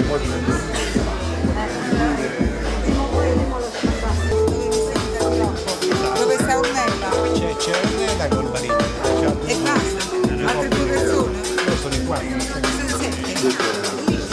Dove sta Ornella? C'è Ornella col marito. E basta? Altre due persone? Io sono in quattro. Sono sette.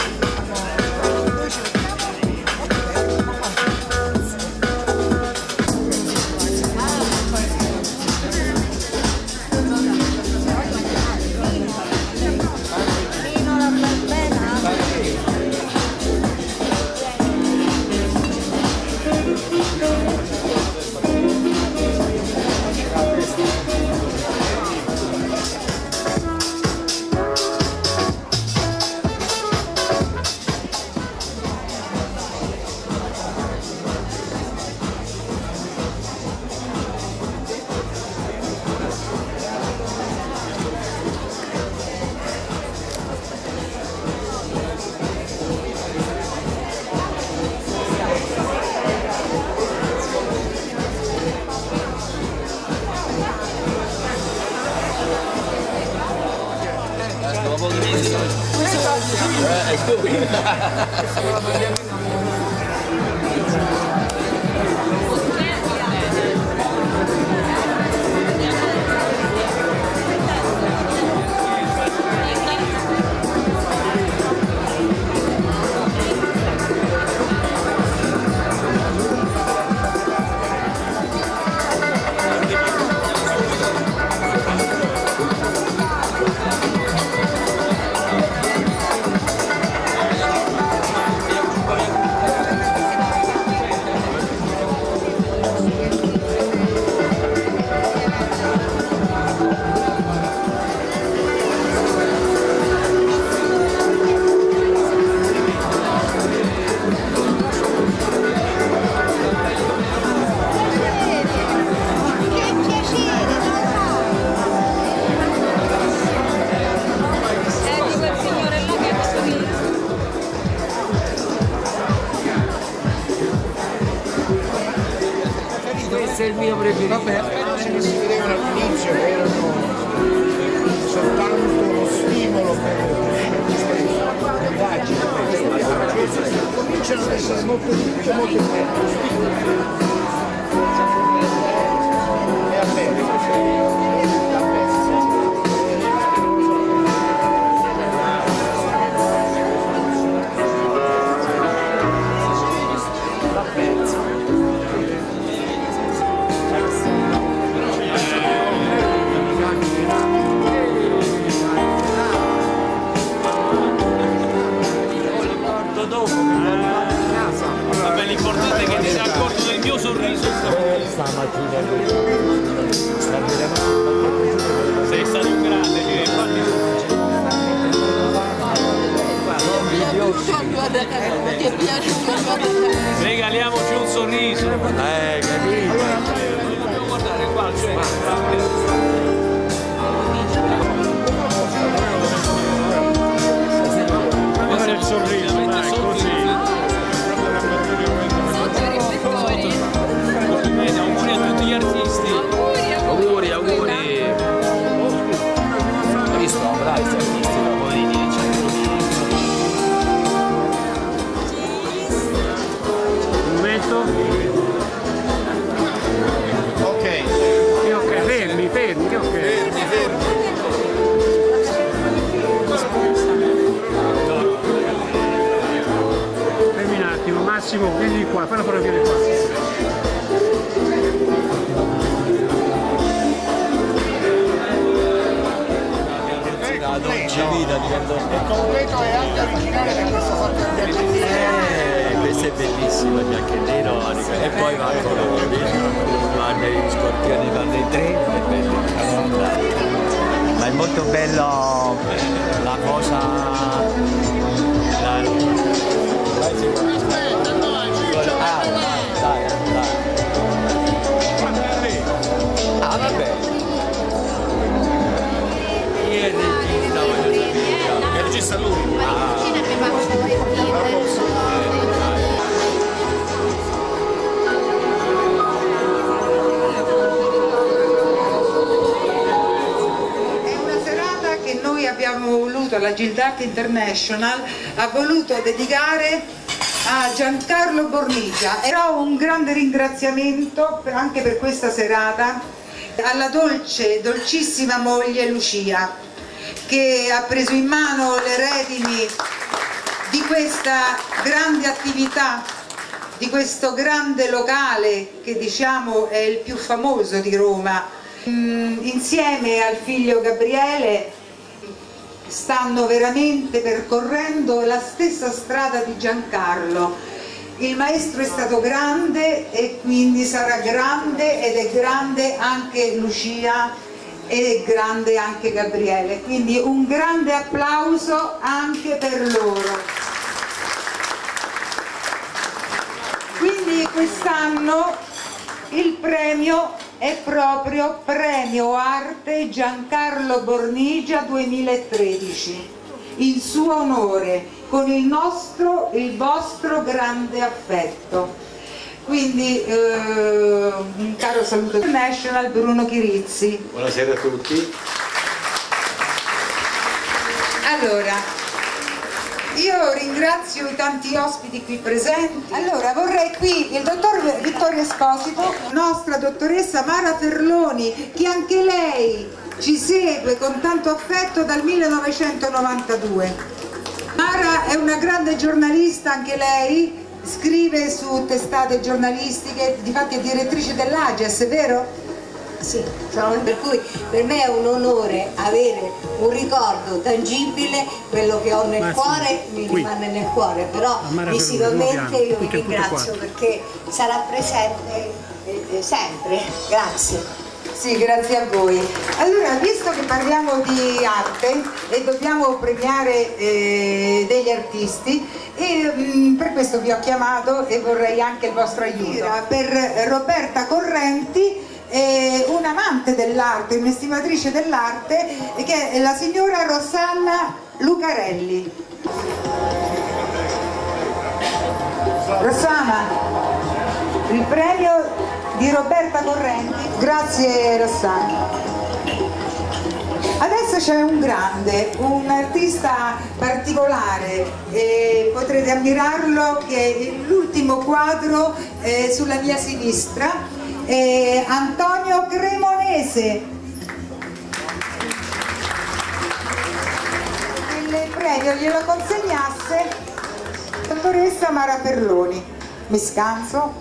Questo è il mio preferito. Vabbè, ce ne si vedevano all'inizio che erano soltanto lo stimolo per le indagini. Cominciano ad essere molto e Vabbè, l'importante è che ti sei accorto del mio sorriso stamattina. sei stato un grande, infatti regaliamoci un sorriso, Capito? dobbiamo guardare qua, cioè guarda il sorriso, dai, così. auguri a tutti gli artisti. Auguri. Hai visto? Bravi questi artisti, poverini. Un momento. Ok. Ok, fermi, ok. Fermi un attimo, Massimo, vieni qua, fai una fotografia di qua. Il completo è anche originale per questo fatto del bianco. Questo è bellissimo, il bianco e nero. E poi va ancora vanno gli scorpioni, vanno i tre, è bello. Ma è molto bello la cosa. Vabbè. Chi è il regista? Voglio sapere. Il regista lui. È una serata che noi abbiamo voluto alla Gildart International ha voluto dedicare a Giancarlo Bornigia. Però un grande ringraziamento anche per questa serata alla dolcissima moglie Lucia, che ha preso in mano le redini di questa grande attività, di questo grande locale che diciamo è il più famoso di Roma. Insieme al figlio Gabriele stanno veramente percorrendo la stessa strada di Giancarlo. Il maestro è stato grande e quindi sarà grande, ed è grande anche Lucia ed è grande anche Gabriele, quindi un grande applauso anche per loro. Quindi quest'anno il premio è proprio Premio Arte Giancarlo Bornigia 2013, in suo onore, con il vostro grande affetto. Quindi un caro saluto International Bruno Chirizzi. Buonasera a tutti. Allora, io ringrazio i tanti ospiti qui presenti. Allora, vorrei qui il dottor Vittorio Esposito, la nostra dottoressa Mara Ferloni, che anche lei ci segue con tanto affetto dal 1992. Mara è una grande giornalista, anche lei, scrive su testate giornalistiche, difatti è direttrice dell'Ages, vero? Sì, per cui per me è un onore avere un ricordo tangibile, quello che ho nel cuore mi rimane nel cuore, però visivamente io vi ringrazio perché sarà presente sempre. Grazie. Sì, grazie a voi. Allora, visto che parliamo di arte e dobbiamo premiare degli artisti, e per questo vi ho chiamato e vorrei anche il vostro aiuto. Per Roberta Correnti, un'amante dell'arte, un'estimatrice dell'arte, che è la signora Rosanna Lucarelli. Rosanna, il premio di Roberta Correnti. Grazie Rosanna. Adesso c'è un grande, un artista particolare, potrete ammirarlo, che è l'ultimo quadro sulla mia sinistra, Antonio Cremonese. Il premio glielo consegnasse la dottoressa Mara Ferloni. Mi scanso.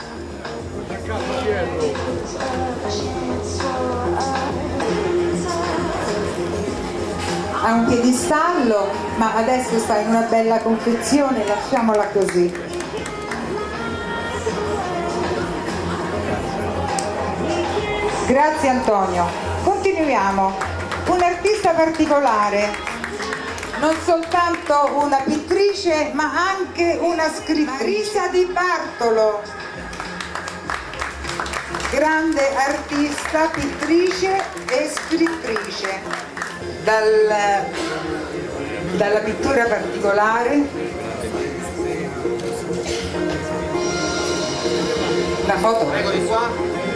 Ha un piedistallo, ma adesso sta in una bella confezione, lasciamola così. Grazie Antonio. Continuiamo. Un artista particolare, non soltanto una pittrice ma anche una scrittrice. Marisa Di Bartolo, grande artista, pittrice e scrittrice. Dalla pittura particolare, la foto. Prego di qua.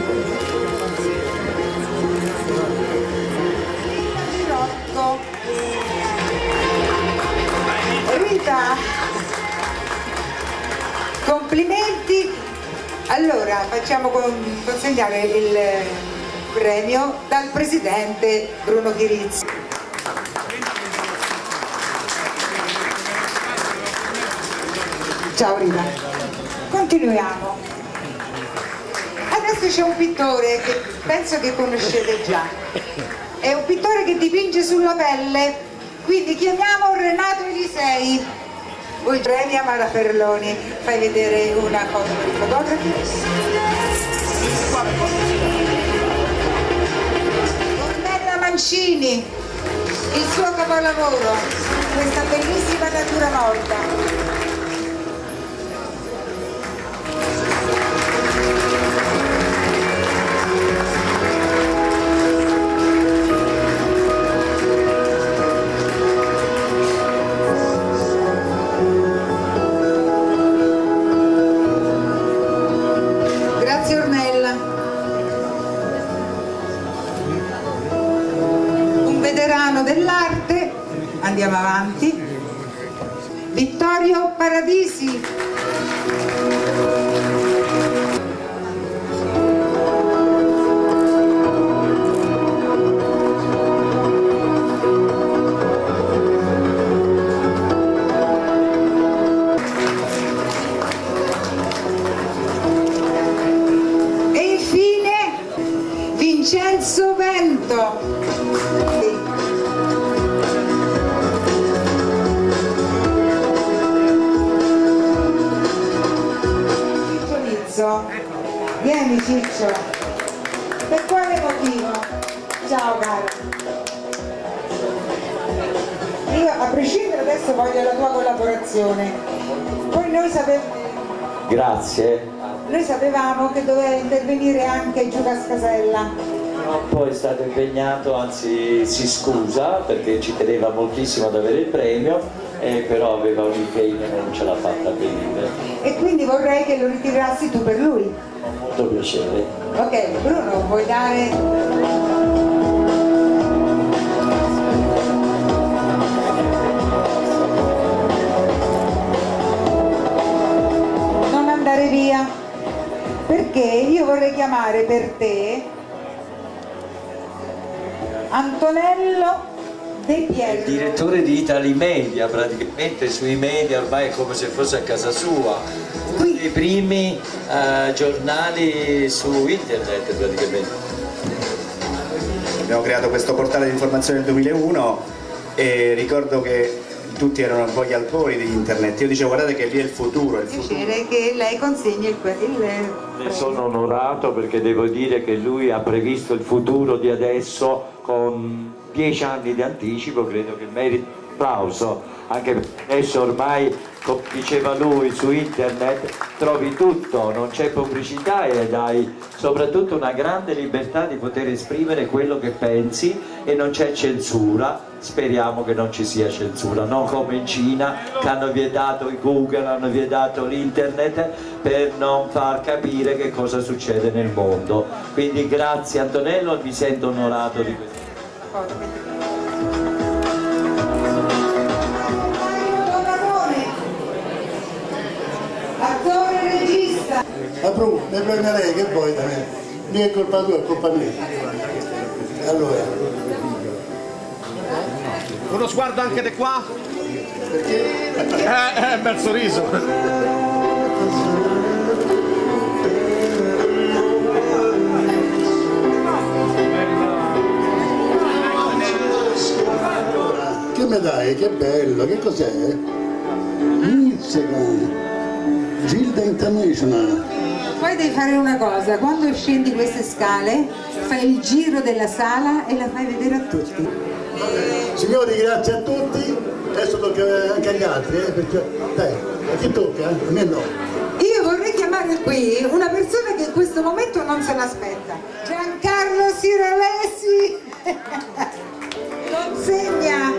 Rita, complimenti. Allora facciamo consegnare il premio dal presidente Bruno Chirizzi. Ciao Rita. Continuiamo. Adesso c'è un pittore che penso che conoscete già. È un pittore che dipinge sulla pelle, quindi chiamiamo Renato Elisei. Voi premia Mara Ferloni. Fai vedere una foto per i fotografi. Ornella Mancini, il suo capolavoro, questa bellissima natura morta. Dell'arte, andiamo avanti, Vittorio Paradisi. E infine Vincenzo Vento. Vieni Ciccio. Per quale motivo? Ciao cara. Io a prescindere adesso voglio la tua collaborazione. Poi noi sapevamo. Grazie. Noi sapevamo che doveva intervenire anche Giuca Scasella. Poi è stato impegnato, anzi si scusa perché ci teneva moltissimo ad avere il premio, però aveva un impegno e non ce l'ha fatta venire. E quindi vorrei che lo ritirassi tu per lui. Con molto piacere. Ok, Bruno, vuoi dare? Non andare via, perché io vorrei chiamare per te Antonello De Pietro. Il direttore di Italy Media, praticamente sui media ormai è come se fosse a casa sua, uno dei primi giornali su internet praticamente. Abbiamo creato questo portale di informazione nel 2001 e ricordo che tutti erano un po' gli albori di internet. Io dicevo guardate che lì è il futuro. È il piacere che lei consegni il Ne sono onorato perché devo dire che lui ha previsto il futuro di adesso con 10 anni di anticipo, credo che meriti un applauso, anche perché adesso ormai, come diceva lui, su internet trovi tutto, non c'è pubblicità ed hai soprattutto una grande libertà di poter esprimere quello che pensi e non c'è censura. Speriamo che non ci sia censura, non come in Cina che hanno vietato i Google, hanno vietato l'internet per non far capire che cosa succede nel mondo. Quindi grazie Antonello, mi sento onorato di questo. Attore, regista. Ma Bruno, ne prenderei che vuoi da me? Mica è colpa tua, è colpa mia. Allora. Uno sguardo anche di qua? Perché? Bel sorriso. Che me dai? Che bello, che cos'è? Mizzica! Gilda International. Poi devi fare una cosa, quando scendi queste scale fai il giro della sala e la fai vedere a tutti. Signori, grazie a tutti, adesso tocca anche agli altri, perché dai, a chi tocca? A me no. Io vorrei chiamare qui una persona che in questo momento non se l'aspetta, Giancarlo Siralesi. Consegna.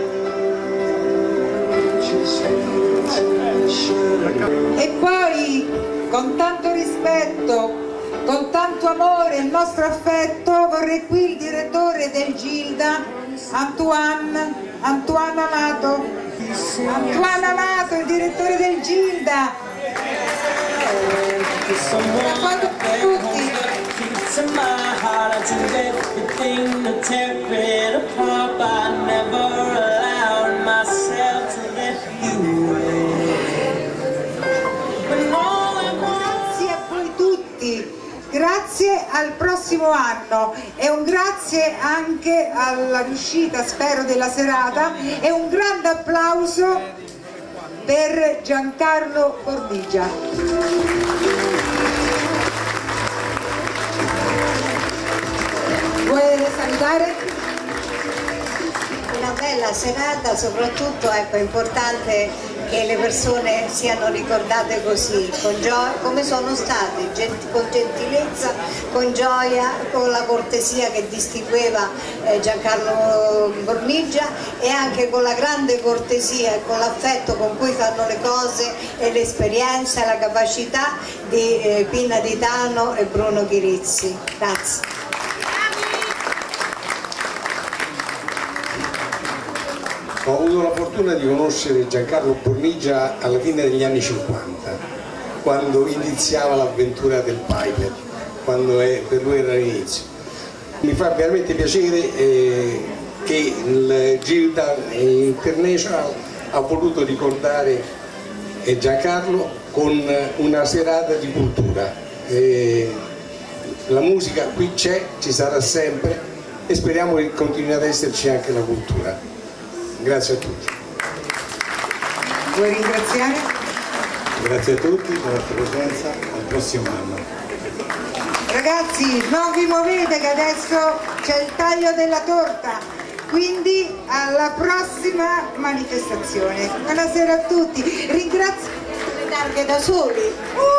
E poi con tanto rispetto, con tanto amore e il nostro affetto, vorrei qui il direttore del Gilda, Antoine Amato. Antoine Amato, il direttore del Gilda. Una foto per tutti. Grazie al prossimo anno e un grazie anche alla riuscita, spero, della serata e un grande applauso per Giancarlo Bordigia. Vuoi salutare? Una bella serata, soprattutto ecco, è importante che le persone siano ricordate così, con gioia, come sono state, con gentilezza, con gioia, con la cortesia che distingueva Giancarlo Bornigia e anche con la grande cortesia e con l'affetto con cui fanno le cose e l'esperienza e la capacità di Pina Ditano e Bruno Chirizzi. Grazie. Ho avuto la fortuna di conoscere Giancarlo Bornigia alla fine degli anni 50, quando iniziava l'avventura del Piper, quando per lui era l'inizio. Mi fa veramente piacere che il Gildan International ha voluto ricordare Giancarlo con una serata di cultura. La musica qui c'è, ci sarà sempre e speriamo che continui ad esserci anche la cultura. Grazie a tutti. Vuoi ringraziare? Grazie a tutti per la vostra presenza, al prossimo anno. Ragazzi, non vi muovete che adesso c'è il taglio della torta, quindi alla prossima manifestazione. Buonasera a tutti, ringrazio Le targhe da soli.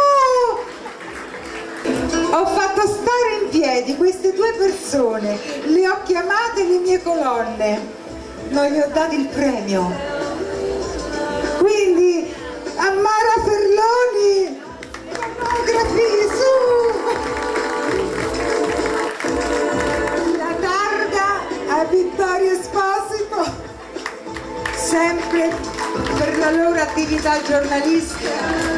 Ho fatto stare in piedi queste due persone, le ho chiamate le mie colonne, non gli ho dato il premio. Quindi a Mara Ferloni, fotografi su! La targa a Vittorio Esposito, sempre per la loro attività giornalistica.